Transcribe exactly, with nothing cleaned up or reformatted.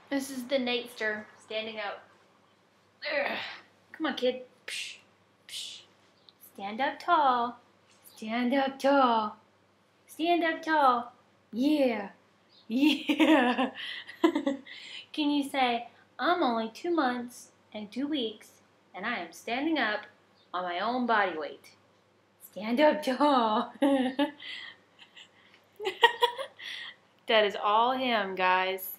This is the Natester standing up. Ugh. Come on, kid. Psh, psh. Stand up tall. Stand up tall. Stand up tall. Yeah. Yeah. Can you say, I'm only two months and two weeks, and I am standing up on my own body weight. Stand up tall. That is all him, guys.